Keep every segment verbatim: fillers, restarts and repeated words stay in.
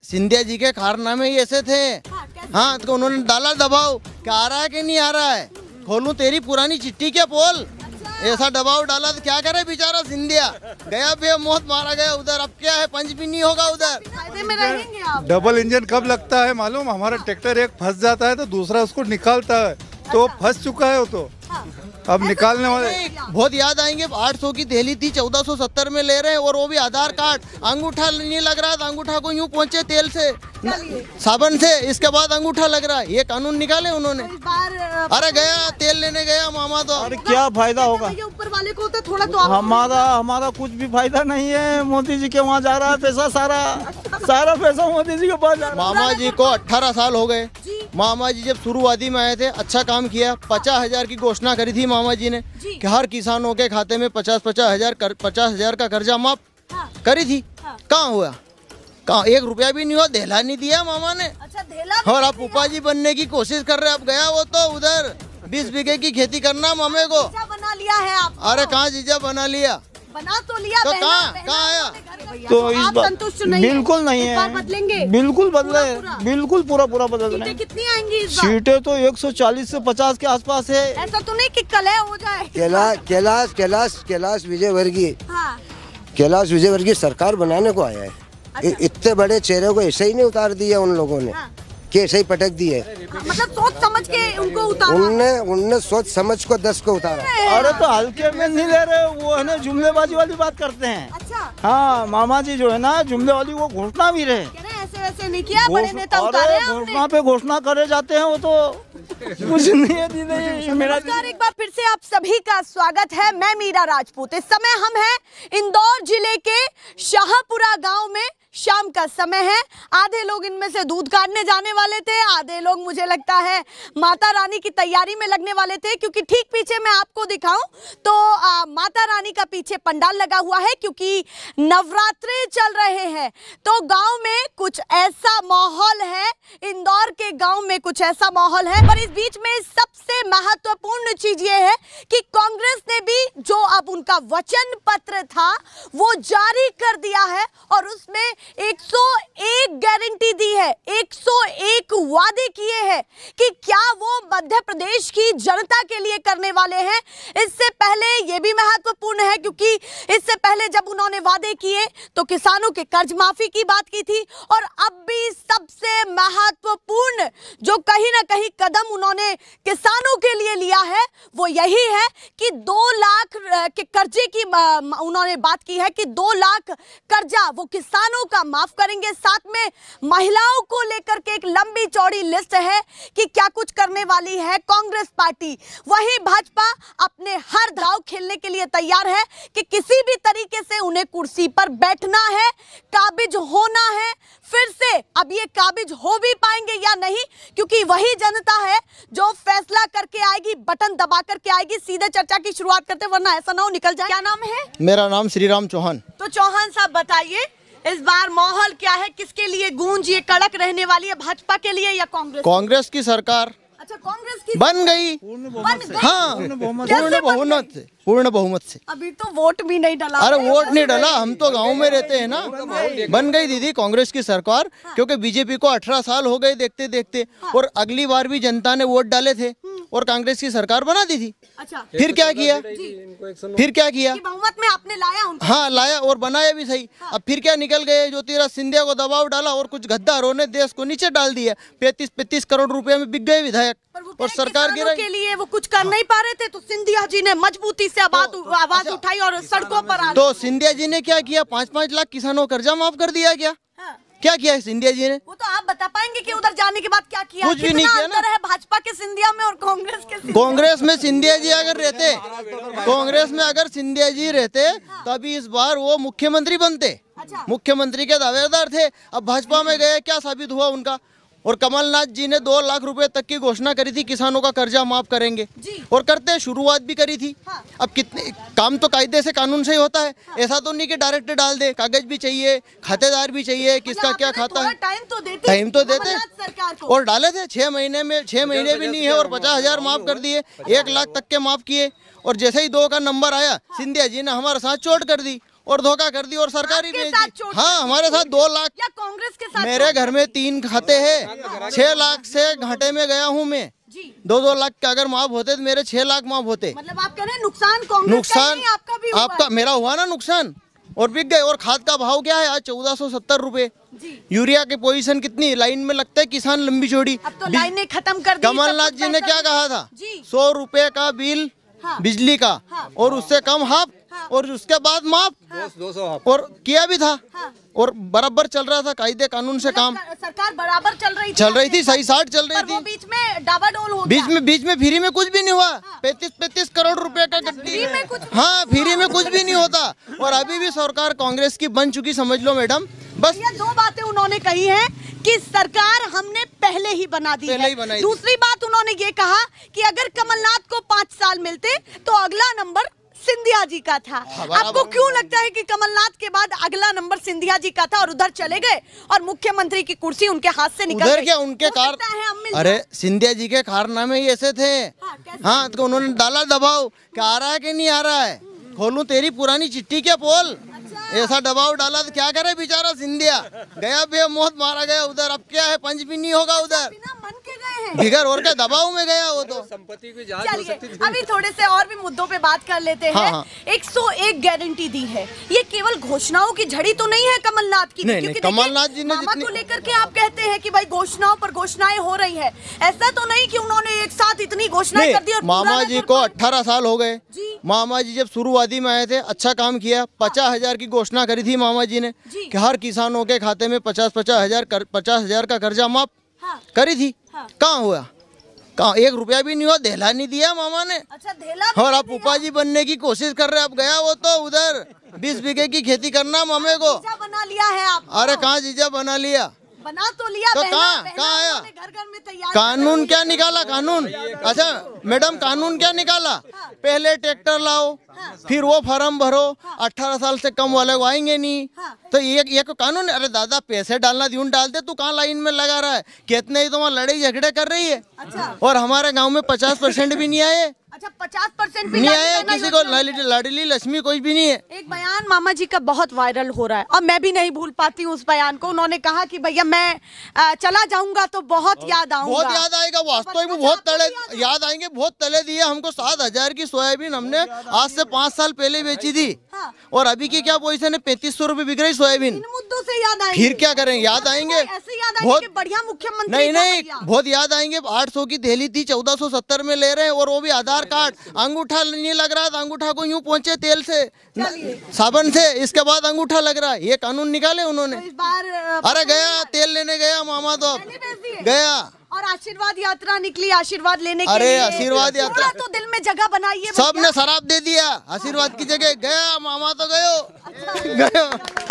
सिंधिया जी के कारनामे ही ऐसे थे। हाँ, तो उन्होंने डाला दबाव, क्या आ रहा है कि नहीं आ रहा है, खोलूं तेरी पुरानी चिट्ठी क्या पोल, ऐसा दबाव डाला तो क्या करे बेचारा सिंधिया, गया भी मौत मारा गया उधर। अब क्या है, पंच भी नहीं होगा उधर। फायदे में रहेंगे आप। डबल इंजन कब लगता है मालूम, हमारा ट्रैक्टर एक फंस जाता है तो दूसरा उसको निकालता है, तो फंस चुका है वो तो अब निकालने वाले। बहुत याद आएंगे, आठ सौ की थैली थी, चौदह सौ सत्तर में ले रहे हैं, और वो भी आधार कार्ड, अंगूठा नहीं लग रहा था, अंगूठा को यूं पहुंचे तेल से साबन से, इसके बाद अंगूठा लग रहा है, ये कानून निकाले उन्होंने। अरे गया तेल लेने गया मामा तो। अरे क्या फायदा होगा, ऊपर वाले को होता थोड़ा तो हमारा हमारा कुछ भी फायदा नहीं है। मोदी जी के वहाँ जा रहा है पैसा, सारा सारा पैसा मोदी जी के पास जा रहा है। मामा जी को अठारह साल हो गए। मामा जी जब शुरुआती में आए थे अच्छा काम किया, पचास हजार की घोषणा करी थी मामा जी ने कि हर किसानों के खाते में पचास पचास हजार पचास हजार का कर्जा माफ करी थी। कहाँ हुआ, कहाँ, एक रुपया भी नहीं हुआ, धेला नहीं दिया मामा ने। अच्छा, धेला और आप उपा जी बनने की कोशिश कर रहे, अब गया वो तो उधर बीस बीघे की खेती करना मामे को। बना लिया है आप। अरे कहाँ जीजा बना लिया, बना तो लिया, तो कहाँ कहाँ आया। तो इस आप बार संतुष्ट नहीं बिल्कुल है? नहीं इस बार है, बदलेंगे, बिल्कुल बदले, पूरा? बिल्कुल पूरा पूरा बदल रहे हैं। कितनी आएंगी इस बार? सीटें तो एक सौ चालीस से पचास के आसपास है। ऐसा तो नहीं कि कल है हो जाए। कैलाश कैलाश कैलाश कैलाश विजयवर्गीय हाँ। कैलाश विजयवर्गीय सरकार बनाने को आया है। अच्छा। इतने बड़े चेहरे को ऐसे ही नहीं उतार दिया उन लोगों ने। हाँ। कि ऐसे ही पटक दिए। मतलब सोच समझ के उनको उतारा। उनने उनने सोच समझ को दस को उतारा। अरे तो हल्के में नहीं ले रहे, वो है ना जुमलेबाजी वाली बात करते हैं। अच्छा। हाँ, मामा जी जो है ना जुमले वाली वो घोषणा भी रहे, ऐसे वैसे नहीं किया, बड़े नेता उतारे हैं घोषणा पे घोषणा करे जाते हैं, वो तो कुछ नहीं है दीदी। मेरा एक बार फिर से आप सभी का स्वागत है, मैं मीरा राजपूत। इस समय हम हैं इंदौर जिले के शाहपुरा गांव में। शाम का समय है, आधे लोग इनमें से दूध काटने जाने वाले थे, आधे लोग मुझे लगता है माता रानी की तैयारी में लगने वाले थे, क्योंकि ठीक पीछे मैं आपको दिखाऊं तो आ, माता रानी का पीछे पंडाल लगा हुआ है, क्योंकि नवरात्रे चल रहे हैं। तो गांव में कुछ ऐसा माहौल है, इंदौर के गांव में कुछ ऐसा माहौल है। पर इस बीच में सबसे महत्वपूर्ण चीज ये है कि कांग्रेस ने भी जो अब उनका वचन पत्र था वो जारी कर दिया है, और उसमें एक सौ एक गारंटी दी है, एक सौ एक वादे किए हैं कि क्या वो मध्य प्रदेश की जनता के लिए करने वाले हैं। इससे पहले ये भी महत्वपूर्ण है, क्योंकि इससे पहले जब उन्होंने वादे किए तो किसानों के कर्ज माफी की बात की थी, और अब भी सबसे महत्वपूर्ण जो कहीं ना कहीं कदम उन्होंने किसानों के लिए लिया है वो यही है कि दो लाख के कर्जे की उन्होंने बात की है कि दो लाख कर्जा वो किसानों का माफ करेंगे। साथ में महिलाओं को लेकर के एक लंबी चौड़ी लिस्ट है कि क्या कुछ करने वाली है कांग्रेस पार्टी। वहीं भाजपा अपने हर दांव खेलने के लिए तैयार है कि किसी भी तरीके से उन्हें कुर्सी पर बैठना है, काबिज होना है फिर से। अब ये काबिज हो भी पाएंगे या नहीं, क्योंकि वही जनता है जो फैसला करके आएगी, बटन दबा करके आएगी। सीधे चर्चा की शुरुआत करते, वरना ऐसा ना हो निकल जाए। क्या नाम है? मेरा नाम श्रीराम चौहान। तो चौहान साहब बताइए, इस बार माहौल क्या है, किसके लिए गूंज ये कड़क रहने वाली है, भाजपा के लिए या कांग्रेस? कांग्रेस की सरकार। अच्छा, कांग्रेस की बन गई, बन गई? हाँ, पूर्ण बहुमत से, पूर्ण बहुमत से। अभी तो वोट भी नहीं डला। अरे वोट नहीं डला, हम तो गांव में रहते हैं ना। बन गई दीदी कांग्रेस की सरकार, क्योंकि बीजेपी को अठारह साल हो गए देखते देखते, और अगली बार भी जनता ने वोट डाले थे और कांग्रेस की सरकार बना दी थी। अच्छा, फिर क्या किया, फिर क्या किया, बहुमत में आपने लाया उनको? हाँ लाया, और बनाया भी सही। अब फिर क्या निकल गए, ज्योतिराज सिंधिया को दबाव डाला और कुछ गद्दारों ने देश को नीचे डाल दिया। पैंतीस पैंतीस करोड़ रुपए में बिक गए विधायक, और सरकार गिराई। के लिए वो कुछ कर नहीं पा रहे थे, तो सिंधिया जी ने मजबूती से आवाज आवाज उठाई और सड़कों पर आ। तो सिंधिया जी ने क्या किया, पाँच पाँच लाख किसानों का कर्जा माफ कर दिया। क्या हाँ। क्या किया है सिंधिया जी ने? वो तो आप बता पाएंगे कि उधर जाने के बाद क्या किया? कुछ भी नहीं किया ना। अंतर है भाजपा के सिंधिया में और कांग्रेस के सिंधिया? कांग्रेस में सिंधिया जी अगर रहते, कांग्रेस में अगर सिंधिया जी रहते तभी इस बार वो मुख्यमंत्री बनते। अच्छा। मुख्यमंत्री के दावेदार थे। अब भाजपा में गए, क्या साबित हुआ उनका? और कमलनाथ जी ने दो लाख रुपए तक की घोषणा करी थी, किसानों का कर्जा माफ करेंगे, और करते शुरुआत भी करी थी। हाँ। अब कितने काम तो कायदे से कानून से ही होता है। हाँ। ऐसा तो नहीं कि डायरेक्ट डाल दे, कागज भी चाहिए, खातेदार भी चाहिए, किसका क्या खाता है, टाइम तो देते, टाइम तो देते सरकार को। और डाले थे छह महीने में, छह महीने भी नहीं है और पचास हजार माफ कर दिए, एक लाख तक के माफ किए। और जैसे ही दो का नंबर आया, सिंधिया जी ने हमारे साथ चोट कर दी और धोखा कर दी और सरकारी आपके भेज साथ दी। चोट हाँ, हमारे साथ दो लाख या कांग्रेस के साथ? मेरे घर में तीन खाते हैं, छह लाख से घाटे में गया हूँ मैं। जी। दो दो लाख के अगर माफ होते तो मेरे छह लाख माफ होते। मतलब आप कह रहे हैं नुकसान कांग्रेस का नुकसान नहीं, आपका भी हुआ आपका है। मेरा हुआ ना नुकसान, और बिक गए। और खाद का भाव क्या है आज? चौदह सौ सत्तर रुपए। जी। यूरिया की पोजीशन कितनी? लाइन में लगता है किसान लंबी चौड़ी। अब तो लाइनें खत्म कर दी। कमलनाथ सब जी ने कुछ क्या पैसा- कहा था? जी। सौ रुपए का बिल हाँ। बिजली का, हाँ। और उससे कम हाफ, हाँ। और उसके बाद माफ, दो सौ और किया भी था। हाँ। और बराबर चल रहा था, कायदे कानून से काम मतलब सरकार बराबर चल रही थी, चल रही थी, सही साठ चल पर रही वो थी। बीच में डावाडोल हो बीच गया। में बीच में फ्री में कुछ भी नहीं हुआ। पैंतीस पैंतीस करोड़ रुपए का गट्टी। फ्री में कुछ हाँ, फ्री में कुछ भी नहीं होता। और अभी भी सरकार कांग्रेस की बन चुकी, समझ लो मैडम। बस ये दो बातें उन्होंने कही हैं कि सरकार हमने पहले ही बना दी पहले है। ही बनाई थी। दूसरी बात उन्होंने ये कहा कि अगर कमलनाथ को पाँच साल मिलते तो अगला नंबर सिंधिया जी का था। आपको क्यों लगता है कि कमलनाथ के बाद अगला नंबर सिंधिया जी का था और उधर चले गए और मुख्यमंत्री की कुर्सी उनके हाथ से निकल उधर गई? क्या उनके हो कार सकता है हम मिल अरे जाएं। सिंधिया जी के कारनामे ही ऐसे थे। हाँ, कैसे? हाँ, तो उन्होंने डाला दबाव कि आ रहा है कि नहीं आ रहा है, खोलूं तेरी पुरानी चिट्ठी क्या पोल। ऐसा दबाव डाला तो क्या करे बेचारा सिंधिया, गया बेमौत मारा गया उधर। अब क्या है, पंच भी नहीं होगा उधर, बिना मन के गए हैं। बिगर और क्या दबाव में गया वो तो। संपत्ति की जांच चलिए अभी थोड़े से और भी मुद्दों पे बात कर लेते हैं। हाँ, हाँ। एक सौ एक गारंटी दी है, ये केवल घोषणाओं की झड़ी तो नहीं है कमलनाथ की। नहीं, क्योंकि नहीं, कमलनाथ देखिए, जी ने मामा जितनी- को लेकर के आप कहते हैं कि भाई घोषणाओं पर घोषणाएं हो रही है, ऐसा तो नहीं कि उन्होंने एक साथ इतनी घोषणाएं नहीं, कर दी और पूरा मामा ना जी कर को पाए। अठारह साल हो गए। जी। मामा जी जब शुरुआती में आए थे अच्छा काम किया। पचास हजार की घोषणा करी थी मामा जी ने जी। कि हर किसानों के खाते में पचास पचास हजार कर, पचास हजार का कर्जा माफ हाँ। करी थी। हाँ। कहाँ हुआ? कहाँ? एक रुपया भी नहीं हुआ, देला नहीं दिया मामा ने। अच्छा धेला भी और नहीं आप दिया। उपाजी बनने की कोशिश कर रहे। अब गया वो तो उधर बीस बीघे की खेती करना मामे को। जीजा बना लिया है आप। अरे कहाँ जीजा बना लिया? बना तो लिया। तो बहना- कहाँ- बहना कहाँ आया? उन्होंने घर घर में तैयार कानून क्या निकाला? कानून अच्छा मैडम, कानून क्या निकाला? पहले ट्रैक्टर लाओ, फिर वो फार्म भरो, अठारह साल से कम वाले को आएंगे नहीं। हाँ। तो ये ये को कानून। अरे दादा, पैसे डालना ध्यून डाल दे, तू कहाँ लाइन में लगा रहा है? कितने ही तो वहाँ लड़ाई झगड़े कर रही है। अच्छा। और हमारे गांव में पचास परसेंट भी नहीं आए, अच्छा पचास परसेंट भी नहीं लाडली आए बहना किसी को। योजना में। लाडली लाडली लक्ष्मी कोई भी नहीं है। एक बयान मामा जी का बहुत वायरल हो रहा है और मैं भी नहीं भूल पाती हूँ उस बयान को। उन्होंने कहा कि भैया मैं आ, चला जाऊंगा तो बहुत याद आऊंगा। बहुत याद आएगा, वास्तव में बहुत तले याद आएंगे, बहुत तले दिए हमको। सात हजार की सोयाबीन हमने आज से पाँच साल पहले बेची थी। हाँ। और अभी की क्या पोजीशन है? पैंतीस सौ रूपये बिक रही सोयाबीन। इन मुद्दों से याद आएंगे। फिर क्या करें? याद आएंगे ऐसे याद आएंगे बहुत। कि बढ़िया मुख्यमंत्री नहीं था नहीं, भैया। बहुत याद आएंगे। आठ सौ की थैली थी, चौदह सौ सत्तर में ले रहे हैं, और वो भी आधार कार्ड। अंगूठा नहीं लग रहा था, अंगूठा को यूं पहुंचे तेल से, साबन से, इसके बाद अंगूठा लग रहा है। ये कानून निकाले उन्होंने। तो इस बार अ, अरे गया तेल लेने गया मामा तो अब पहले भेज दिए। गया। और आशीर्वाद यात्रा निकली आशीर्वाद लेने के अरे, लिए। आशीर्वाद यात्रा। थोड़ा तो दिल में जगह बनाइए सब भैया। ने शराब दे दिया आशीर्वाद की जगह। गया मामा तो गयो गयो।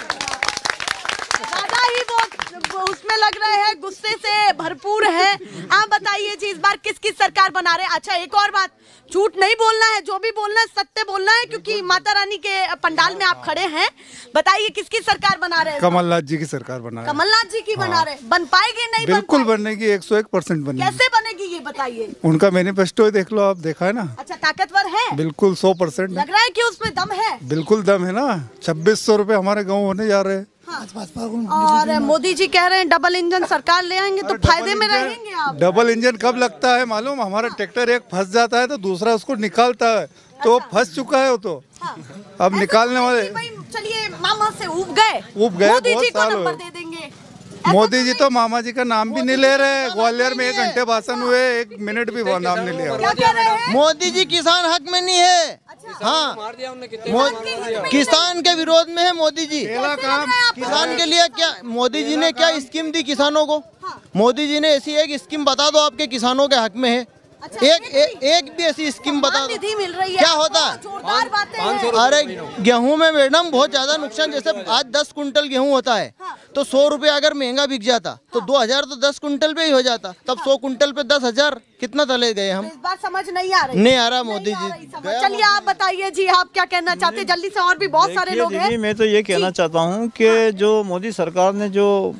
दादा ही वो वो उसमें लग रहे हैं, गुस्से से भरपूर है। आप बताइए जी, इस बार किस किस सरकार बना रहे हैं? अच्छा एक और बात, झूठ नहीं बोलना है, जो भी बोलना है सत्य बोलना है, क्योंकि माता रानी के पंडाल में आप खड़े हैं। बताइए किसकी सरकार बना रहे हैं? कमलनाथ जी की सरकार बना है। कमलनाथ जी की बना रहे हैं। बन पाएगी नहीं? बन बिल्कुल पाएगी? बनने की एक सौ एक परसेंट बनेगी। कैसे बनेगी ये बताइए। उनका मैनिफेस्टो ही देख लो आप, देखा है ना? अच्छा ताकतवर है, बिल्कुल सौ परसेंट लग रहा है कि उसमें दम है। बिल्कुल दम है ना। छब्बीस सौ रूपये हमारे गाँव होने जा रहे हैं। और मोदी जी कह रहे हैं डबल इंजन सरकार ले आएंगे तो फायदे में रहेंगे आप। डबल इंजन कब लगता है मालूम? हमारा ट्रैक्टर एक फंस जाता है तो दूसरा उसको निकालता है, तो वो फंस चुका है वो तो। अब निकालने वाले भाई चलिए मामा से ऊब गए, ऊब गए, मोदी बहुत जी को साल नंबर हुए। दे देंगे। मोदी जी तो मामा जी का नाम भी नहीं ले रहे। ग्वालियर में एक घंटे भाषण हुए, एक मिनट भी वो नाम नहीं लिया। क्या कह रहे हैं? मोदी जी किसान हक में नहीं है। हाँ, मो- किसान के विरोध में है मोदी जी। पहला काम किसान के लिए क्या मोदी जी ने क्या स्कीम दी किसानों को? मोदी जी ने ऐसी एक स्कीम बता दो आपके किसानों के हक में है। अच्छा, एक एक एक, एक भी ऐसी स्कीम बता सम्मान दो। निधि मिल रही है। क्या होता है? बहुत जोरदार बातें हैं। अरे गेहूं में मैडम बहुत ज्यादा नुकसान। जैसे आज दस कुंटल गेहूं होता है तो सौ रुपए अगर महंगा बिक जाता तो दो हजार तो दस कुंटल पे ही हो जाता। तब सौ कुंटल पे दस हजार, कितना तले गए हम? इस बार समझ नहीं आ रही। नहीं आ रहा मोदी नहीं आ जी। रही समझ। चलिए आप बताइए जी, आप क्या कहना चाहते हैं जल्दी से? और भी बहुत सारे देखिए लोग दीदी, हैं। मैं तो ये कहना चाहता हूँ कि जो मोदी सरकार ने जो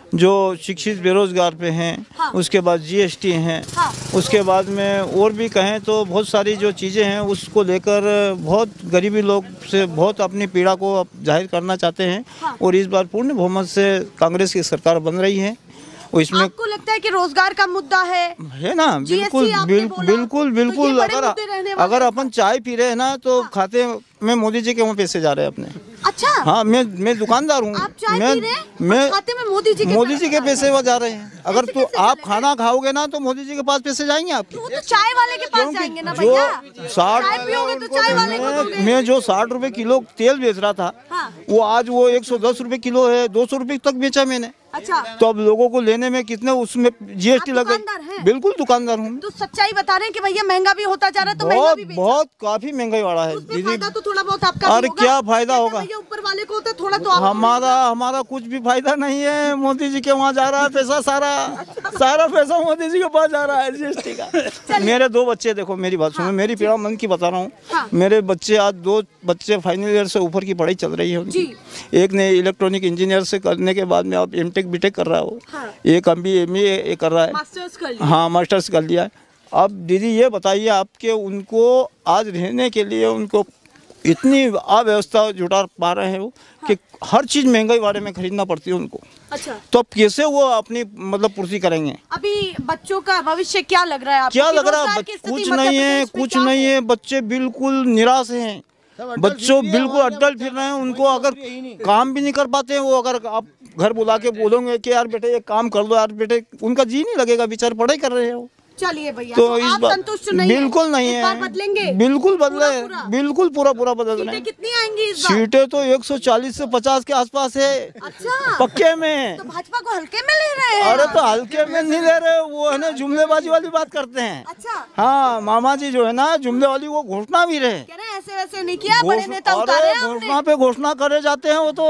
जो शिक्षित बेरोजगार पे हैं, हाँ। उसके बाद जीएसटी हैं, हाँ। उसके बाद में और भी कहें तो बहुत सारी जो चीज़ें हैं उसको लेकर बहुत गरीबी लोग से बहुत अपनी पीड़ा को जाहिर करना चाहते हैं। हाँ। और इस बार पूर्ण बहुमत से कांग्रेस की सरकार बन रही है। और इसमें आपको लगता है कि रोजगार का मुद्दा है है ना, बिल्कुल आपने बिल, बोला, बिल्कुल तो बिल्कुल ये बड़े अगर मुद्दे रहने वाले अगर हैं। अपन चाय पी रहे हैं ना तो खाते में मोदी जी के वहाँ पैसे जा रहे हैं अपने। अच्छा, हाँ, मैं मैं दुकानदार हूँ। आप चाय मैं पी रहे हैं और मैं खाते में मोदी जी के मोदी पैसे जी के जा रहे पैसे वो जा रहे हैं। अगर ऐसे तो कैसे आप चलेगा? खाना खाओगे ना तो मोदी जी के पास पैसे जाएंगे आपके। वो तो चाय वाले के पास क्योंकि जाएंगे ना जो भैया, साठ चाय पियोगे तो चाय वाले को मैं, दोगे। मैं जो साठ रुपए किलो तेल बेच रहा था, हाँ। वो आज वो एक सौ दस रुपए किलो है, दो सौ रुपए तक बेचा मैंने। अच्छा, तो अब लोगों को लेने में कितने उसमें जीएसटी आप लग दुकानदार हैं? गई। बिल्कुल दुकानदार हूँ। तो सच्चाई बता रहे हैं कि भैया महंगा भी होता जा रहा है तो महंगा बहुत भी बेचो। बहुत काफी महंगाई वाला है उसमें दीदी। फायदा तो थोड़ा बहुत आपका भी अरे होगा। क्या फायदा कहते होगा? भैया ऊपर वाले को होता है, थोड़ा तो आपको हमारा हमारा कुछ भी फायदा नहीं है। मोदी जी के वहाँ जा रहा है पैसा, सारा सारा पैसा मोदी जी के पास जा रहा है जीएसटी का। मेरे दो बच्चे, देखो मेरी बात सुनो, मेरी पीड़ा मन की बता रहा हूँ। हाँ। मेरे बच्चे आज दो बच्चे फाइनल ईयर से ऊपर की पढ़ाई चल रही है उनकी। एक ने इलेक्ट्रॉनिक इंजीनियर से करने के बाद में अब एमटेक बीटेक कर रहा है वो। हाँ। एक अभी एमए कर रहा है। मास्टर्स कर लिया। हाँ, मास्टर्स कर लिया है। अब दीदी ये बताइए आपके उनको आज रहने के लिए उनको इतनी अव्यवस्था जुटा पा रहे हैं वो कि हर चीज़ महंगाई बारे में खरीदना पड़ती है उनको। अच्छा, तो अब कैसे वो अपनी मतलब पूर्ति करेंगे? अभी बच्चों का भविष्य क्या लग रहा है आपको? क्या कि लग रहा रोजगार है? की स्थिति कुछ मध्य नहीं है, प्रदेश में कुछ क्या नहीं है। बच्चे बिल्कुल निराश हैं। बच्चों बिल्कुल अड्डल फिर रहे हैं। उनको अगर काम भी नहीं कर पाते हैं वो, अगर आप घर बुला के बोलोगे कि यार बेटे ये काम कर लो यार बेटे, उनका जी नहीं लगेगा, बेचारे पढ़ाई कर रहे हैं वो। चलिए भैया, तो तो इस आप बार संतुष्ट नहीं हैं? बिल्कुल नहीं इस है। बार बदलेंगे? बिल्कुल बदले, पूरा पूरा? बिल्कुल पूरा पूरा बदल रहे सीटें हैं। कितनी आएंगी इस बार? सीटें तो एक सौ चालीस से पचास के आसपास है अच्छा, पक्के में। तो भाजपा को हल्के में ले रहे हैं? अरे तो हल्के में नहीं ले रहे, वो है ना जुमलेबाजी वाली बात करते हैं। अच्छा, हाँ, मामा जी जो है ना जुमले वाली वो घोषणा भी रहे। कह रहे हैं ऐसे वैसे नहीं किया, बड़े घोष- नेता अरे उतारे हैं घोषणा हमने। पे घोषणा करे जाते हैं वो तो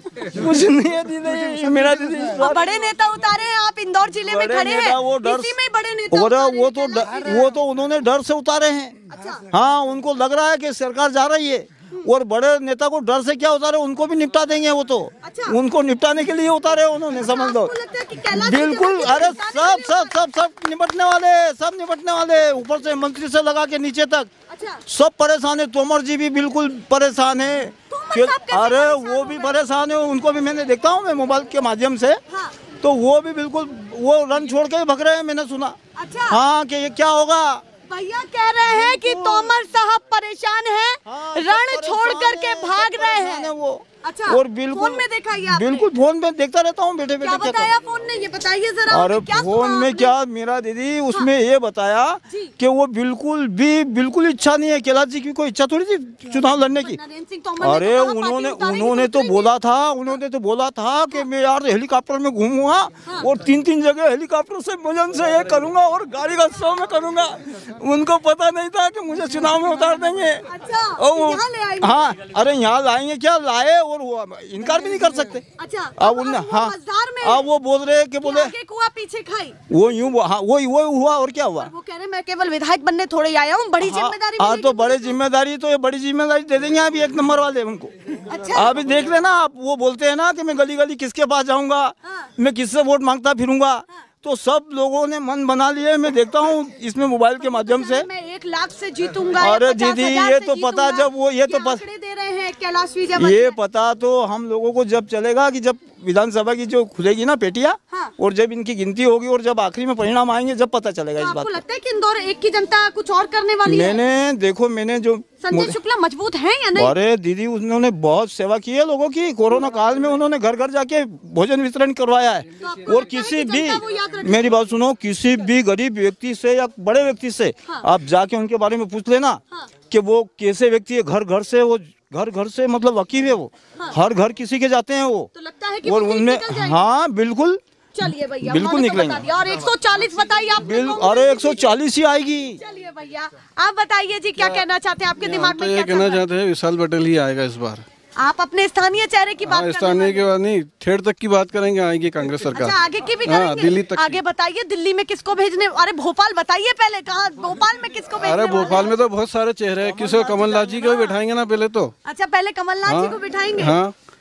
कुछ नहीं है दीदी। मेरा दीदी इस और बार- बड़े नेता उतारे हैं, आप इंदौर जिले में बड़े खड़े हैं, नेता वो डर इसी में बड़े नेता और उतारे वो हैं, तो क्या ड- लगता है? वो तो उन्होंने डर से उतारे हैं। अच्छा, हाँ, उनको लग रहा है कि सरकार जा रही है और बड़े नेता को डर से क्या उतारे, उनको भी निपटा देंगे वो तो। अच्छा। उनको निपटाने के लिए उतारे उन्होंने, समझ लो। आपको लगता है कि कैलाश बिल्कुल, विजयवर्गीय अरे निपटाने सब के लिए सब सब सब निपटने वाले, सब निपटने वाले, ऊपर से मंत्री से लगा के नीचे तक अच्छा, सब परेशान है। तोमर जी भी बिल्कुल परेशान है। तोमर कि- साहब कैसे अरे परेशान वो हो भी गए? परेशान है, उनको भी मैंने देखता हूँ मैं मोबाइल के माध्यम से। हाँ। तो वो भी बिल्कुल वो रन छोड़ के भग रहे हैं, मैंने सुना। अच्छा। हाँ, कि ये क्या होगा। भैया कह रहे हैं कि तोमर साहब परेशान हैं, हाँ, रण सब छोड़ परेशान करके है, भाग सब रहे परेशान है हैं। वो। अच्छा, और बिल्कुल फोन में देखा ये आपने? बिल्कुल फोन में देखता रहता हूँ बैठे क्या बैठे। बताया फोन ने, ये बताइए जरा। अरे आपने क्या फोन सुना में आपने? क्या मेरा दीदी उसमें ये बताया जी। कि वो बिल्कुल भी बिल्कुल इच्छा नहीं है, कैलाश जी की कोई इच्छा थोड़ी थी चुनाव लड़ने की। नरेंद्र सिंह तोमर ने अरे तो कहा उन्होंने पार्टी उतारेंगे उन्होंने तो उतरेंगे। बोला था उन्होंने तो बोला था कि मैं यार हेलीकॉप्टर में घूमूंगा और तीन तीन जगह हेलीकॉप्टर से मुझन से ये करूंगा और गाड़ी का शो में करूंगा। उनको पता नहीं था कि मुझे चुनाव में उतार देंगे। अच्छा, और वो- यहाँ ले आएंगे? हाँ, अरे यहाँ लाएंगे क्या, लाए और वो इनकार भी नहीं कर सकते। अच्छा, अब उन वो हाँ मझधार में अब वो बोल रहे हैं कि बोले आगे कुआ पीछे खाई। वो यूं हाँ, वो वो हुआ और क्या हुआ। वो कह रहे हैं मैं केवल विधायक बनने थोड़े ही आया हूँ, बड़ी जिम्मेदारी हाँ, मिलेगी तो बड़े मुझे। जिम्मेदारी तो ये बड़ी जिम्मेदारी दे देंगे अभी एक नंबर वाले उनको। अच्छा, अभी देख लेना आप, वो बोलते हैं ना कि मैं गली गली किसके पास जाऊंगा, हाँ। मैं किससे वोट मांगता फिरूंगा। तो सब लोगों ने मन बना लिए, मैं देखता हूँ इसमें मोबाइल के माध्यम से। मैं एक लाख से जीतूंगा या अरे पचास दीदी, हजार ये से तो पता जीतूंगा। जब वो ये तो पता- आंकड़े दे रहे हैं कैलाश ये विजयवर्गीय। पता तो हम लोगों को जब चलेगा कि जब विधानसभा की जो खुलेगी ना पेटियां, हाँ। और जब इनकी गिनती होगी और जब आखिरी में परिणाम आएंगे जब पता चलेगा तो इस बात आपको का। लगता है कि इंदौर एक की जनता कुछ और करने वाली है? मैंने देखो मैंने जो संजय शुक्ला मजबूत हैं या नहीं? अरे दीदी उन्होंने बहुत सेवा की है लोगों की। कोरोना काल में उन्होंने घर घर जाके भोजन वितरण करवाया है। तो आपको और लगता है किसी कि भी जनता वो याद रखेगी? मेरी बात सुनो, किसी भी गरीब व्यक्ति से या बड़े व्यक्ति से हाँ। आप जाके उनके बारे में पूछ लेना हाँ। कि वो कैसे व्यक्ति है। घर घर से वो घर घर से मतलब वकील है वो। हाँ। हर घर किसी के जाते हैं वो। तो लगता है कि और वो उनमें निकल जाएंगे? हाँ बिल्कुल चलिए भैया, बिल्कुल उन्होंने तो निकलेंगे। बता दिया। और एक सौ चालीस बताइए आप। बिल अरे एक सौ चालीस ही आएगी। चलिए भैया, आप बताइए जी क्या कहना चाहते हैं, आपके दिमाग तो में ये क्या चल कहना रहा है? चाहते हैं विशाल पटेल ही आएगा इस बार। आप अपने स्थानीय चेहरे की बात हाँ, करने स्थानीय वाले के बाद नहीं, ठेठ तक की बात करेंगे, आएगी कांग्रेस हैं। अच्छा, सरकार। आगे की भी हाँ, करेंगे? दिल्ली तक की। आगे बताइए, दिल्ली में किसको भेजने? अरे भोपाल बताइए पहले, कहाँ भोपाल में किसको भेजने अरे वाले भोपाल हैं? में तो बहुत सारे चेहरे हैं, किसी को कमलनाथ जी को भी बैठाएंगे ना पहले तो। अच्छा, पहले कमलनाथ जी को बिठाएंगे? हाँ,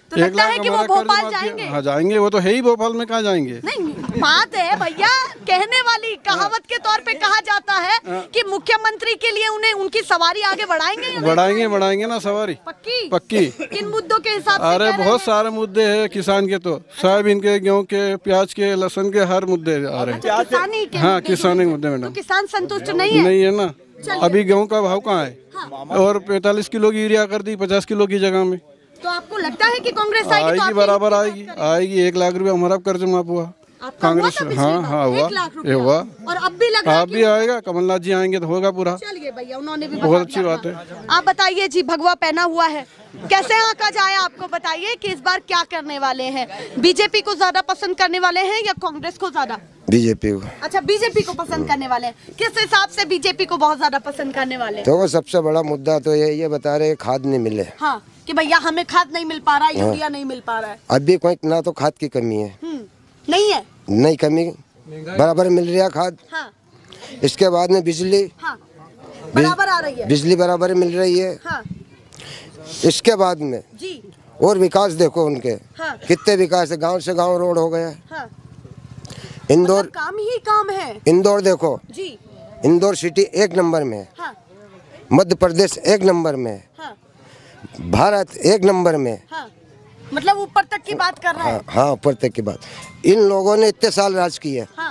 तो लगता है कि वो हमारा कर्ज भोपाल माफ किया। जाएंगे? हाँ जाएंगे, वो तो है ही भोपाल में, कहाँ जाएंगे। नहीं बात है भैया, कहने वाली कहावत के तौर पे कहा जाता है कि मुख्यमंत्री के लिए उन्हें उनकी सवारी आगे बढ़ाएंगे या नहीं बढ़ाएंगे बढ़ाएंगे ना सवारी, पक्की पक्की। किन मुद्दों के हिसाब से अरे कह रहे बहुत हैं? सारे मुद्दे हैं किसान के, तो सोयाबीन के, गेहूं के, प्याज के, लहसुन के, हर मुद्दे आ रहे हैं। अच्छा, किसानी के हाँ मुद्दे किसानी हैं। मुद्दे तो मैडम। किसान संतुष्ट नहीं है? नहीं है ना, अभी गेहूं का भाव कहाँ है, और पैंतालीस किलो की यूरिया कर दी पचास किलो की जगह में। तो आपको लगता है कि कांग्रेस आएगी तो आएगी, आपके बराबर हित की आएगी, बात करेगी? आएगी। एक लाख रुपया हमारा कर्ज माफ हुआ आपका हुआ कांग्रेस। था पिछली हाँ बार? हाँ हुआ, एक लाख ये रुपया। हुआ। और अब भी लग रहा है आप भी आएगा, कमलनाथ जी आएंगे तो होगा पूरा। चलिए भैया, उन्होंने भी बहुत बता अच्छी दिया बात था। है। आप बताइए जी, भगवा पहना हुआ है, कैसे आंका जाए? आपको बताइए कि इस बार क्या करने वाले हैं? बीजेपी को ज्यादा पसंद करने वाले हैं या कांग्रेस को ज्यादा? बीजेपी को। अच्छा, बीजेपी को पसंद करने वाले हैं। किस हिसाब से बीजेपी को बहुत ज्यादा पसंद करने वाले हैं? तो वो सबसे बड़ा मुद्दा तो ये ये बता रहे खाद नहीं मिले। हाँ, कि भैया हमें खाद नहीं मिल पा रहा है, यूरिया नहीं मिल पा रहा है। अभी कोई ना तो खाद की कमी है, हम्म, नहीं है। नहीं कमी, बराबर मिल रहा खाद। हाँ इसके बाद में बिजली, हाँ, बराबर आ रही है। बिजली बराबर मिल रही है। हाँ इसके बाद में जी। और विकास देखो उनके, हाँ। कितने विकास है, गांव से गांव रोड हो गया। हाँ, इंदौर, मतलब काम ही काम है इंदौर देखो, जी। इंदौर सिटी एक नंबर में है, हाँ मध्य प्रदेश एक नंबर में है, हाँ भारत एक नंबर में है। हाँ, मतलब ऊपर तक की बात कर रहा है। हाँ हाँ, ऊपर तक की बात। इन लोगों ने इतने साल राज किया, हाँ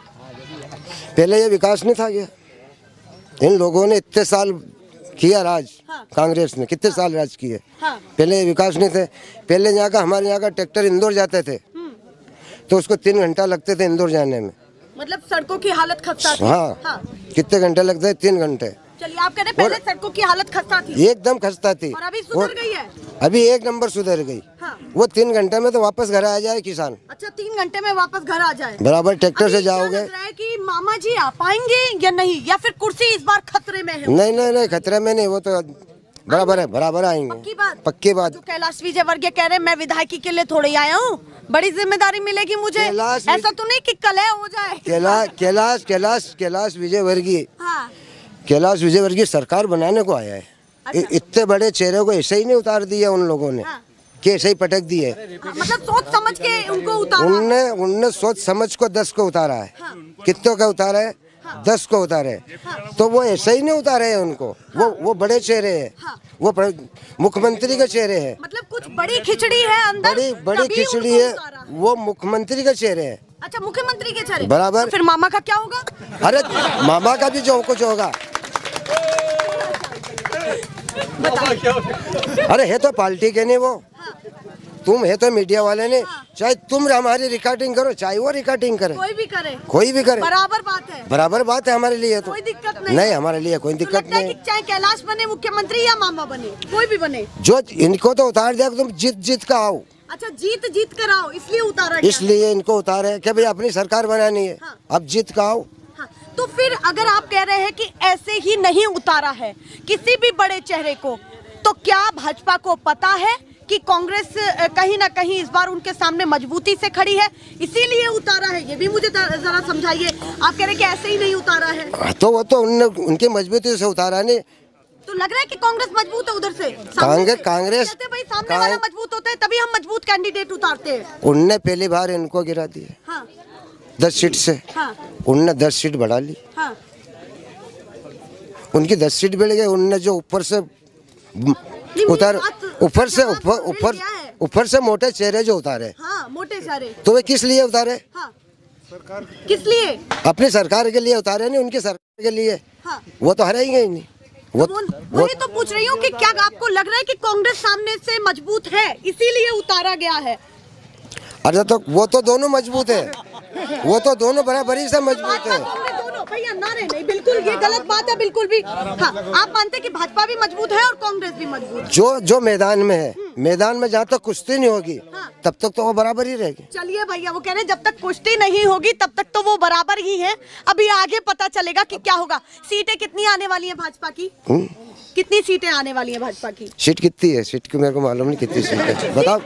पहले ये विकास नहीं था ये। इन लोगों ने इतने साल किया राज, हाँ। कांग्रेस ने कितने साल राज किए। हाँ पहले ये विकास नहीं थे। पहले यहाँ का, हमारे यहाँ का ट्रैक्टर इंदौर जाते थे तो उसको तीन घंटा लगते थे इंदौर जाने में। मतलब सड़कों की हालत खस्ता थी। हाँ, हाँ। कितने घंटे लगते हैं? तीन घंटे। चलिए, आप कह रहे पहले सड़कों की हालत खस्ता थी एकदम खस्ता थी, और अभी सुधर गई है। अभी एक नंबर सुधर गई। हाँ। वो तीन घंटे में तो वापस घर आ जाए किसान, अच्छा, तीन घंटे में वापस घर आ जाए। बराबर ट्रैक्टर अभी से क्या जाओगे। लग रहा है कि मामा जी आ पाएंगे या नहीं, या फिर कुर्सी इस बार खतरे में है? नहीं नहीं नहीं, खतरे में नहीं, वो तो बराबर है, बराबर आएंगे। पक्की बात? पक्की बात। जो कैलाश विजयवर्गीय कह रहे हैं मैं विधायकी के लिए थोड़ी आया हूँ, बड़ी जिम्मेदारी मिलेगी मुझे। कैलाश ऐसा तो नहीं कि कलह हो जाए। कैलाश कैलाश कैलाश कैलाश विजयवर्गीय, हाँ कैलाश विजयवर्गीय सरकार बनाने को आया है। इ- इतने बड़े चेहरे को ऐसे ही नहीं उतार दिया उन लोगों ने, हाँ। कि ऐसे ही पटक दिए। हाँ, मतलब सोच समझ के उनको उतारा। उनने उनने सोच समझ को दस को उतारा है। हाँ। कितनों का उतारा है? दस को उतारे। तो वो ऐसे ही नहीं उतारे हैं उनको। वो वो बड़े चेहरे हैं, हाँ। वो प्र- मुख्यमंत्री के चेहरे हैं। मतलब कुछ बड़ी खिचड़ी है अंदर, बड़ी बड़ी तभी खिचड़ी उनको है, उतारा। वो मुख्यमंत्री के चेहरे हैं। अच्छा, मुख्यमंत्री के चेहरे बराबर। तो फिर मामा का क्या होगा? अरे मामा का भी जो कुछ होगा। अरे है तो पार्टी के नहीं वो, तुम है तो मीडिया वाले ने, चाहे तुम हमारी रिकॉर्डिंग करो चाहे वो रिकॉर्डिंग करे, कोई भी करे, कोई भी करे, बराबर बात है। बराबर बात है हमारे लिए। तो कोई दिक्कत नहीं। नहीं, हमारे लिए कोई तो दिक्कत लगता है नहीं। कि चाहे कैलाश बने मुख्यमंत्री या मामा बने, कोई भी बने। जो इनको तो उतार दिया कि तुम जीत जीत का आओ, अच्छा, जीत जीत कर आओ, इसलिए उतारा गया। इसलिए इनको उतारे कि भाई अपनी सरकार बनानी है। हाँ। अब जीत का आओ। हाँ, तो फिर अगर आप कह रहे हैं कि ऐसे ही नहीं उतारा है किसी भी बड़े चेहरे को, तो क्या भाजपा को पता है कि कांग्रेस अ, कहीं ना कहीं इस बार उनके सामने मजबूती से खड़ी है, इसीलिए उतारा है? ये भी मुझे जरा समझाइए। आप कह रहे हैं कि ऐसे ही नहीं उतारा है, तो वो तो उनने उनकी मजबूती से उतारा नहीं। तो लग रहा है कि कांग्रेस मजबूत है उधर से, सामने कांग्रेस- से। कांग्रेस- कहते हैं भाई सामने कांग- वाला मजबूत होता है तभी हम मजबूत कैंडिडेट उतारते हैं। उनने पहली बार इनको गिरा दिया हाँ दस सीट से। हाँ उनने दस सीट बढ़ा ली, हाँ। उनकी दस सीट बढ़ गई। उनने जो ऊपर से मेरी उतार बात- ऊपर से बात ऊपर तो ऊपर लिया है। ऊपर से मोटे चेहरे जो उतारे, हाँ, मोटे सारे। तो वे किस लिए उतारे? हाँ, किस लिए? अपनी सरकार के लिए उतारे नहीं, उनकी सरकार के लिए। हाँ, वो तो हराएंगे ही नहीं। वो वो- वो वही तो पूछ रही हूँ कि क्या आपको लग रहा है कि कांग्रेस सामने से मजबूत है इसीलिए उतारा गया है? अरे तो वो तो दोनों मजबूत है, वो तो दोनों बराबरी से मजबूत है। भाजपा कांग्रेस दोनों भैया नारे नहीं, बिल्कुल ये गलत बात है, बिल्कुल भी। हाँ, आप मानते हैं कि भाजपा भी मजबूत है और कांग्रेस भी मजबूत है? जो जो मैदान में है, मैदान में जहाँ तक कुश्ती नहीं होगी हाँ। तब तक तो वो बराबर ही रहेगी। चलिए भैया, वो कह रहे हैं जब तक कुश्ती नहीं होगी तब तक तो वो बराबर ही है। अभी आगे पता चलेगा कि क्या होगा। सीटें कितनी आने वाली हैं भाजपा की? कितनी सीटें आने वाली हैं भाजपा की? सीट कितनी है? सीट की मेरे को मालूम नहीं कितनी सीट है, बताओ। मालूम नहीं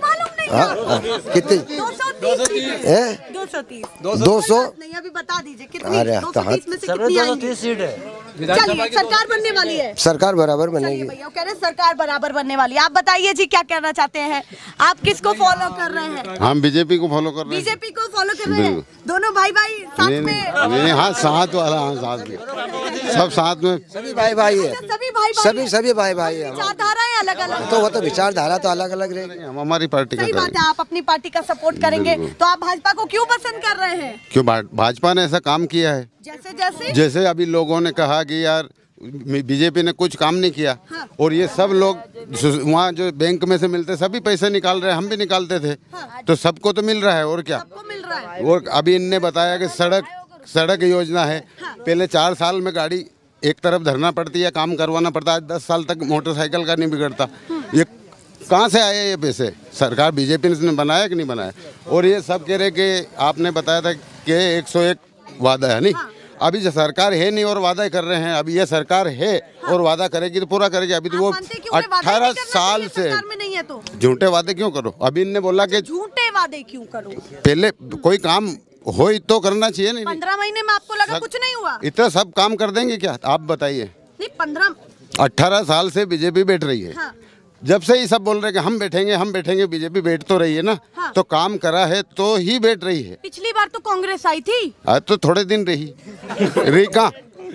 हाँ हाँ, कितनी दो सौ तीस सीटें। है? दो सौ तीस दो सौ नहीं, अभी बता दीजिए कितनी। अरे, दो तो सौ हाँ। तीस में से कितनी आएंगी? सीट है। चलिए, सरकार बनने वाली है। सरकार बराबर चलिए बनेगी। भैया, वो कह रहे हैं सरकार बराबर बनने वाली है। आप बताइए जी, क्या कहना चाहते हैं? आप किसको फॉलो कर रहे हैं? हम बीजेपी को फॉलो कर रहे हैं। बीजेपी को फॉलो कर रहे हैं। दोनों भाई भाई साथ नहीं में। नहीं नहीं, हाँ साथ वाला, हाँ साथ में, सब साथ में। सभी भाई भाई है, अच्छा, सभी भाई भाई सभी हैं। सभी भाई भाई है। विचारधाराएं अलग अलग। तो वो तो विचारधारा तो अलग अलग रहेगी। हम हमारी पार्टी सही का बात है, आप अपनी पार्टी का सपोर्ट करेंगे। तो आप भाजपा को क्यों पसंद कर रहे हैं? क्यों भा- भाजपा ने ऐसा काम किया है। जैसे जैसे जैसे अभी लोगों ने कहा कि यार बीजेपी ने कुछ काम नहीं किया, हाँ। और ये सब लोग वहाँ जो बैंक में से मिलते सभी पैसे निकाल रहे हैं, हम भी निकालते थे, हाँ। तो सबको तो मिल रहा है और क्या। सबको मिल रहा है। और अभी इनने बताया कि सड़क सड़क योजना है। पहले चार साल में गाड़ी एक तरफ धरना पड़ती है, काम करवाना पड़ता है, दस साल तक मोटरसाइकिल का नहीं बिगड़ता। ये कहाँ से आए ये पैसे? सरकार बीजेपी ने बनाया कि नहीं बनाया? और ये सब कह रहे कि आपने बताया था कि एक सौ एक वादा है, नहीं अभी जो सरकार है नहीं और वादा कर रहे हैं। अभी ये सरकार है और वादा करेगी तो पूरा करेगी। अभी तो वो अठारह साल से में नहीं है तो झूठे वादे क्यों करो? अभी इनने बोला कि झूठे वादे क्यों करो? पहले कोई काम हो तो करना चाहिए। नहीं पंद्रह महीने में आपको लगा कुछ नहीं हुआ? इतना सब काम कर देंगे क्या? आप बताइए। नहीं, पंद्रह अठारह साल से बीजेपी बैठ रही है। हाँ। जब से ही सब बोल रहे हैं कि हम बैठेंगे हम बैठेंगे, बीजेपी बैठ तो रही है ना। हाँ। तो काम करा है तो ही बैठ रही है। पिछली बार तो कांग्रेस आई थी। आज तो थोड़े दिन रही रही कहाँ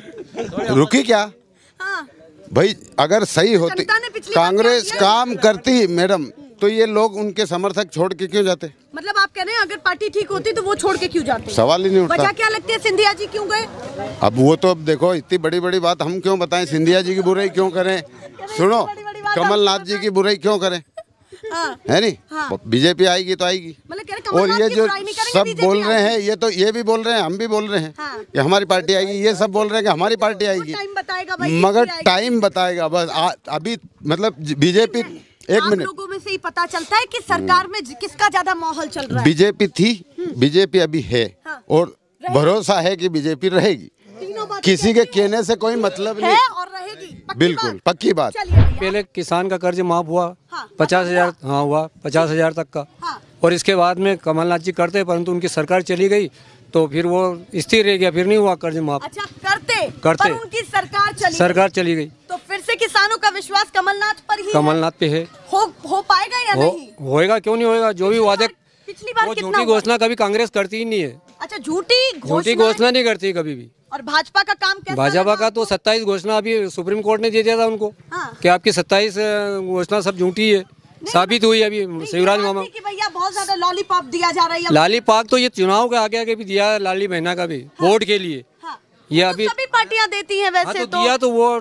रुकी क्या हाँ। भाई? अगर सही होती जनता ने पिछली बार कांग्रेस क्या किया? काम करती मैडम, तो ये लोग उनके समर्थक छोड़ के क्यों जाते? मतलब आप कह रहे हैं अगर पार्टी ठीक होती तो वो छोड़ के क्यों जाते? सवाल ही नहीं उठता। वजह क्या लगती है? सिंधिया जी क्यों गए? अब वो तो अब देखो, इतनी बड़ी बड़ी बात हम क्यों बताएं? सिंधिया जी की बुराई क्यों करें? सुनो, बड़ी-बड़ी बात हम कमलनाथ जी की बुराई क्यों करें? हाँ। है नहीं? हाँ। बीजेपी आएगी तो आएगी। मतलब कह रहे और कमलनाथ ये की जो बुराई नहीं करेंगे, सब बीजेपी बोल रहे आएगी। हैं, ये तो ये भी बोल रहे हैं, हम भी बोल रहे हैं हाँ। कि हमारी पार्टी आएगी। ये सब बोल रहे हैं कि हमारी पार्टी आएगी। टाइम बताएगा भाई, मगर किसकी आएगी। टाइम बताएगा बस। आ, अभी मतलब बीजेपी, एक आप मिनट, लोगों में से ही पता चलता है कि सरकार में ज- किसका ज्यादा माहौल चल रहा है। बीजेपी थी, बीजेपी अभी है, हाँ। और भरोसा है कि बीजेपी रहेगी। तीनों बातें किसी के कहती हैं। कहने से कोई मतलब है नहीं। और रहेगी, पक्की बिल्कुल बात। पक्की बात। चलिए भैया। पहले किसान का कर्ज माफ हुआ हाँ, पचास हजार हाँ हुआ पचास हजार तक का। हाँ। और इसके बाद में कमलनाथ जी करते, परंतु उनकी सरकार चली गई तो फिर वो स्थिर रह गया, फिर नहीं हुआ कर्ज माफ। अच्छा, करते करते। पर उनकी सरकार चली सरकार चली गई तो फिर से किसानों का विश्वास कमलनाथ पर ही कमलनाथ पे है। है। हो हो पाएगा या हो नहीं? होएगा, क्यों नहीं होएगा? जो भी वादे, पिछली बार वो कितना झूठी हुआ? घोषणा कभी कांग्रेस करती ही नहीं है। अच्छा, झूठी झूठी घोषणा घोषणा नहीं करती कभी भी। और भाजपा का काम कैसा भाजपा लगा का तो आपको? सत्ताईस घोषणा अभी सुप्रीम कोर्ट ने दे दिया था उनको हाँ। कि आपकी सत्ताईस घोषणा सब झूठी है। साबित हुई अभी नहीं, शिवराज ये बात मामा। नहीं कि भैया बहुत ज्यादा लॉलीपॉप दिया जा रहा है। लाली पाक तो ये चुनाव के आगे आगे भी दिया, लाली बहना का भी वोट के लिए। हाँ। ये तो अभी सभी पार्टियां देती हैं हाँ वैसे तो दिया तो वो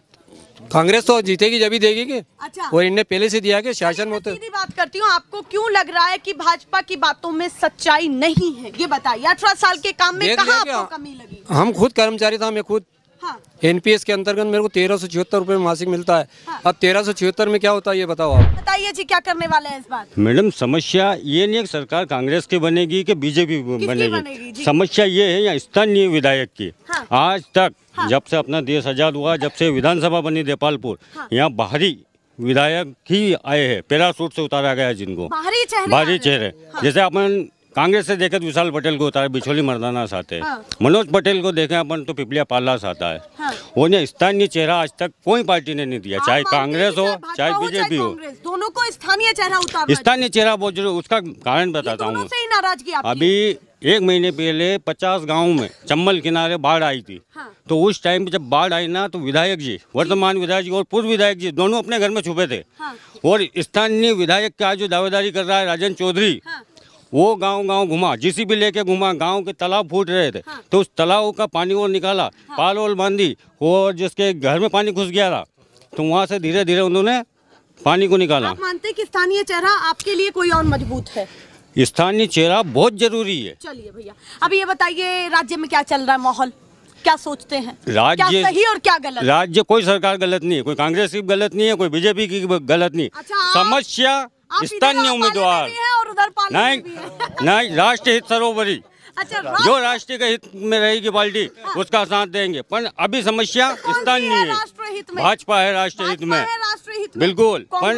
कांग्रेस तो जीतेगी जब ही देगी कि अच्छा। और इनने पहले से दिया कि शासन में तो सीधी बात करती हूँ, आपको क्यों लग रहा है कि भाजपा की बातों में सच्चाई नहीं है? ये बताइए, अठारह साल के काम में देख कहाँ लिया क्या? आपको कमी लगी? हम खुद कर्मचारी था, मैं खुद हाँ। एनपीएस के अंतर्गत मेरे को तेरह सौ छिहत्तर रुपये मासिक मिलता है। हाँ। अब तेरह सौ छिहत्तर में क्या होता है ये बताओ आप। बताइए जी, क्या करने वाले हैं इस बार? मैडम, समस्या ये नहीं है कि सरकार कांग्रेस की बनेगी कि बीजेपी बनेगी, बनेगी। जी? समस्या ये है यहाँ स्थानीय विधायक की। हाँ। आज तक हाँ। जब से अपना देश आजाद हुआ, जब से विधानसभा बनी देपालपुर, हाँ। यहाँ बाहरी विधायक ही आए हैं। पैरासूट से उतारा गया जिनको, बाहरी चेहरे आ बाहरी रहे हैं। चेहरे। हाँ। जैसे अपन कांग्रेस से देखे तो विशाल पटेल को उतारे, बिछोली मर्दाना से आते हैं। हाँ। मनोज पटेल को देखे अपन तो पिपलिया पाला से आता है। हाँ। वो ने स्थानीय चेहरा आज तक कोई पार्टी ने नहीं दिया, आप चाहे मानते हैं कांग्रेस कि हो भाजपा चाहे बीजेपी हो। कांग्रेस, दोनों को स्थानीय चेहरा उतारना स्थानीय चेहरा बहुत जरूरी, उसका कारण बताता चाहिए। दोनों हूँ। से ही नाराजगी आपकी अभी एक महीने पहले पचास गांव में चम्बल किनारे बाढ़ आई थी। हाँ। तो उस टाइम पे जब बाढ़ आई ना, तो विधायक जी, वर्तमान विधायक जी और पूर्व विधायक जी दोनों अपने घर में छुपे थे। हाँ। और स्थानीय विधायक का जो दावेदारी कर रहा है राजन चौधरी, हाँ। वो गांव गांव घुमा, जीसीबी लेके घुमा, गांव के तालाब फूट रहे थे। हाँ। तो उस तालाब का पानी और निकाला, हाँ। पाल वोल बांधी, और जिसके घर में पानी घुस गया था तो वहाँ से धीरे धीरे उन्होंने पानी को निकाला। आप मानते हैं कि स्थानीय चेहरा आपके लिए कोई और मजबूत है? स्थानीय चेहरा बहुत जरूरी है। चलिए भैया, अभी ये बताइए, राज्य में क्या चल रहा है माहौल, क्या सोचते हैं? राज्य क्या सही और क्या गलत? राज्य कोई सरकार गलत नहीं है, कोई कांग्रेस की गलत नहीं है, कोई बीजेपी की गलत नहीं। अच्छा, आप- समस्या आप इधर स्थानीय पाले में उम्मीदवार भी हैं और उधर पाले में नहीं भी हैं। नहीं, राष्ट्रीय हित सर्वोपरि। अच्छा, जो राष्ट्रीय के हित में रहेगी पार्टी उसका साथ देंगे, पर अभी समस्या कौन सी स्थानीय है है। राष्ट्रीय हित में? भाजपा है राष्ट्रीय हित भाजपा में, है राष्ट्रीय हित में। बिल्कुल। कांग्रेस नहीं है।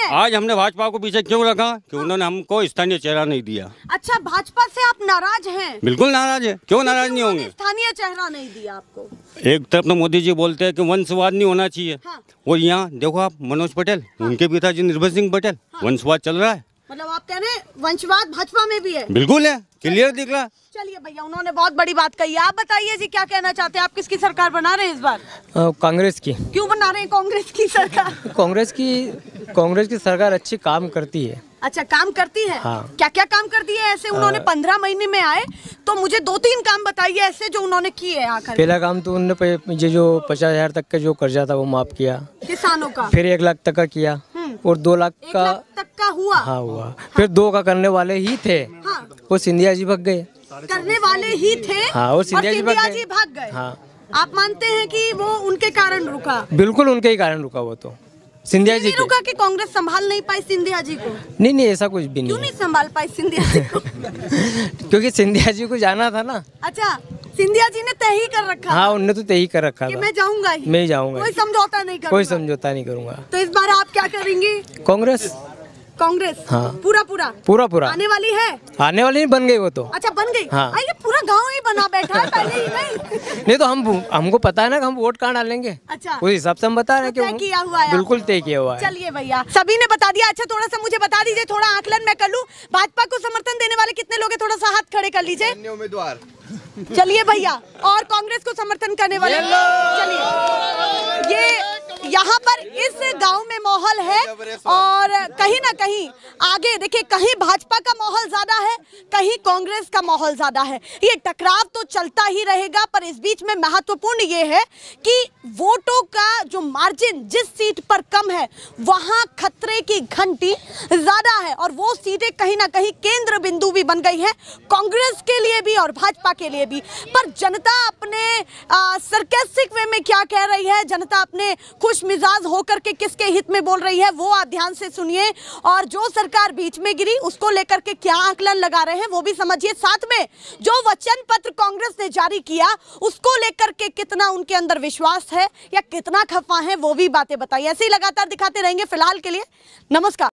है। आज हमने भाजपा को पीछे क्यों रखा कि उन्होंने हमको स्थानीय चेहरा नहीं दिया। अच्छा, भाजपा से आप नाराज हैं? बिल्कुल नाराज है, क्यों नाराज नहीं होंगे। स्थानीय चेहरा नहीं दिया आपको। एक तरफ तो मोदी जी बोलते हैं कि वंशवाद नहीं होना चाहिए, हाँ। और यहाँ देखो आप मनोज पटेल, हाँ। उनके पिताजी निर्भय सिंह पटेल, हाँ। वंशवाद चल रहा है। मतलब आप कह रहे हैं वंशवाद भाजपा में भी है? बिल्कुल है, क्लियर दिख रहा। चलिए भैया, उन्होंने बहुत बड़ी बात कही है। आप बताइए जी, क्या कहना चाहते हैं? आप किसकी सरकार बना रहे हैं इस बार? कांग्रेस की। क्यों बना रहे हैं कांग्रेस की सरकार? कांग्रेस की कांग्रेस की सरकार अच्छी काम करती है। अच्छा, काम करती है? हाँ। क्या क्या काम करती है ऐसे? उन्होंने पंद्रह महीने में आए तो मुझे दो तीन काम बताइए ऐसे जो उन्होंने किए हैं। आखिर पहला काम तो उन्होंने ये जो पचास हजार तक का जो कर्जा था वो माफ किया किसानों का। फिर एक लाख तक का किया और दो लाख एक का लाख तक का हुआ। हाँ हुआ। फिर दो का करने वाले ही थे, हाँ। वो सिंधिया जी भाग गए। करने वाले ही थे, हाँ, और सिंधिया जी भाग जी भाग गए। हाँ। आप मानते हैं कि वो उनके कारण रुका? बिल्कुल उनके ही कारण रुका वो तो, सिंधिया जी रुका कि कांग्रेस संभाल नहीं पाई सिंधिया जी को? नहीं नहीं, ऐसा कुछ भी नहीं। क्यों नहीं संभाल पाई सिंधिया जी को? क्योंकि सिंधिया जी को जाना था ना। अच्छा, सिंधिया जी ने तय ही कर रखा। हाँ, उनने तो तय ही कर रखा कि था मैं जाऊंगा ही। मैं ही जाऊंगा, कोई समझौता नहीं करूंगा। कोई समझौता नहीं करूंगा। तो इस बार आप क्या करेंगे? कांग्रेस। कांग्रेस? हाँ। पूरा पूरा पूरा पूरा आने वाली है? आने वाली नहीं, बन गई वो तो। अच्छा, बन गई। हाँ। ये पूरा गांव ही बना बैठा है, पहले ही नहीं। नहीं तो हम हमको पता है ना कि हम वोट कहाँ डालेंगे। अच्छा, उस हिसाब से हम बता रहे हैं तय किया हुआ है। बिल्कुल तय किया हुआ है। चलिए भैया, सभी ने बता दिया। अच्छा, थोड़ा सा मुझे बता दीजिए, थोड़ा आकलन मैं कर लूं। भाजपा को समर्थन देने वाले कितने लोग हैं? थोड़ा सा हाथ खड़े कर लीजिए। उम्मीदवार। चलिए भैया, और कांग्रेस को समर्थन करने वाले, चलिए। ये यहाँ पर इस गांव में माहौल है और कहीं ना कहीं आगे देखिए, कहीं भाजपा का माहौल ज्यादा है, कहीं कांग्रेस का माहौल ज्यादा है। ये टकराव तो चलता ही रहेगा, पर इस बीच में महत्वपूर्ण ये है कि वोटों का जो मार्जिन जिस सीट पर कम है वहां खतरे की घंटी ज्यादा है, और वो सीटें कहीं ना कहीं केंद्र बिंदु भी बन गई है कांग्रेस के लिए भी और भाजपा के लिए भी। पर जनता अपने सरकास्टिक वे में क्या कह रही है, जनता अपने खुश मिजाज होकर के किसके हित में बोल रही है, वो आप ध्यान से सुनिए। और जो सरकार बीच में गिरी उसको लेकर के क्या आकलन लगा रहे हैं वो भी समझिए। साथ में जो वचन पत्र कांग्रेस ने जारी किया उसको लेकर के कितना उनके अंदर विश्वास है या कितना खफा है, वो भी बातें बताइए। ऐसे ही लगातार दिखाते रहेंगे। फिलहाल के लिए नमस्कार।